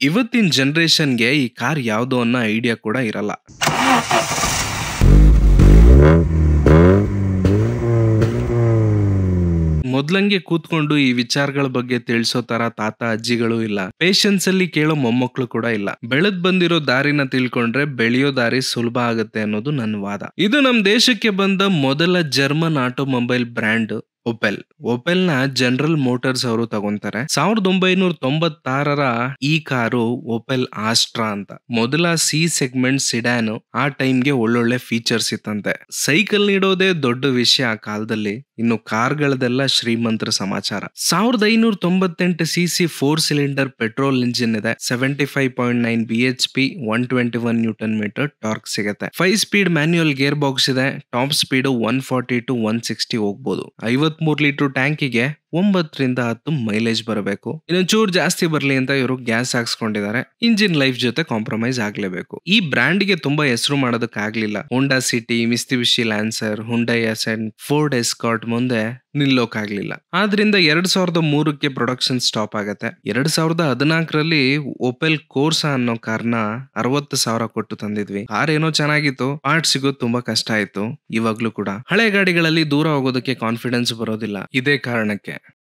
ಇವತ್ತಿನ ಜನರೇಷನ್‌ಗೆ ಈ ಕಾರ್ ಯಾವ್ದು ಅನ್ನೋ ಐಡಿಯಾ ಕೂಡ ಇರಲ್ಲ. ಮೊದ್ಲಂಗೆ ಕೂತ್ಕೊಂಡು ಈ ವಿಚಾರಗಳ ಬಗ್ಗೆ ತಿಳಿಸೋ ತರ ತಾತ ಅಜ್ಜಿಗಳು ಇಲ್ಲ. ಪೇಷನ್ಸ್ ಅಲ್ಲಿ ಕೇಳೋ ಮೊಮ್ಮಕ್ಕಳು ಕೂಡ ಇಲ್ಲ. ಬೆಳೆದ್ ಬಂದಿರೋ ದಾರಿನ ತಿಳ್ಕೊಂಡ್ರೆ ಬೆಳೆಯೋ ದಾರಿ ಸುಲಭ ಆಗುತ್ತೆ ಅನ್ನೋದು ನನ್ನ ವಾದ. ಇದು ನಮ್ ದೇಶಕ್ಕೆ ಬಂದ ಮೊದಲ German automobile brand Opel. Opel ನ ಜನರಲ್ ಮೋಟಾರ್ಸ್ ಅವರು ತಗೊಂತಾರೆ. 1996ರ ಈ ಕಾರು ಒಪೆಲ್ ಆಸ್ಟ್ರಾ ಅಂತ. ಮೊದಲ ಸಿ ಸೆಗ್ಮೆಂಟ್ ಸಿಡ್ಯಾನ್. ಆ ಟೈಮ್ಗೆ ಒಳ್ಳೊಳ್ಳೆ ಫೀಚರ್ಸ್ ಇತ್ತಂತೆ. ಸೈಕಲ್ ನೀಡೋದೇ ದೊಡ್ಡ ವಿಷಯ ಆ ಕಾಲದಲ್ಲಿ. ಇನ್ನು ಕಾರ್ಗಳದೆಲ್ಲ ಶ್ರೀಮಂತರ ಸಮಾಚಾರ. 1598 ಸಿಸಿ 4 ಸಿಲಿಂಡರ್ ಪೆಟ್ರೋಲ್ ಇಂಜಿನ್ ಇದೆ. 75.9 BHP, 121 ನ್ಯೂಟನ್ ಮೀಟರ್ ಟಾರ್ಕ್ ಸಿಗುತ್ತೆ. 5 ಸ್ಪೀಡ್ ಮ್ಯಾನ್ಯುಯಲ್ ಗೇರ್ ಬಾಕ್ಸ್ ಇದೆ. ಟಾಪ್ ಸ್ಪೀಡ್ 140 to 160 ಹೋಗ್ಬೋದು. 53 ಲೀಟರ್ ಟ್ಯಾಂಕಿಗೆ 9ರಿಂದ 10 ಮೈಲೇಜ್ ಬರಬೇಕು. ಇನ್ನು ಚೂರ್ ಜಾಸ್ತಿ ಬರ್ಲಿ ಅಂತ ಇವರು ಗ್ಯಾಸ್ ಹಾಕ್ಸ್ಕೊಂಡಿದ್ದಾರೆ. ಇಂಜಿನ್ ಲೈಫ್ ಜೊತೆ ಕಾಂಪ್ರಮೈಸ್ ಆಗ್ಲೇಬೇಕು. ಈ ಬ್ರ್ಯಾಂಡ್ ಗೆ ತುಂಬಾ ಹೆಸರು ಮಾಡೋದಕ್ಕೆ ಆಗ್ಲಿಲ್ಲ. Honda City, Mitsubishi Lancer, Hyundai Accent, Ford Escort ಮುಂದೆ ನಿಲ್ಲೋಕಾಗ್ಲಿಲ್ಲ. ಆದ್ರಿಂದ 2003ಕ್ಕೆ ಪ್ರೊಡಕ್ಷನ್ ಸ್ಟಾಪ್ ಆಗತ್ತೆ. 2014ರಲ್ಲಿ ಒಪೆಲ್ ಕೋರ್ಸಾ ಅನ್ನೋ ಕಾರ್ನ 60,000 ಕೊಟ್ಟು ತಂದಿದ್ವಿ. ಕಾರ್ ಏನೋ ಚೆನ್ನಾಗಿತ್ತು, ಪಾರ್ಟ್ ಸಿಗೋದು ತುಂಬಾ ಕಷ್ಟ ಆಯ್ತು. ಇವಾಗ್ಲೂ ಕೂಡ ಹಳೆ ಗಾಡಿಗಳಲ್ಲಿ ದೂರ ಹೋಗೋದಕ್ಕೆ ಕಾನ್ಫಿಡೆನ್ಸ್ ಬರೋದಿಲ್ಲ. ಇದೇ ಕಾರಣಕ್ಕೆ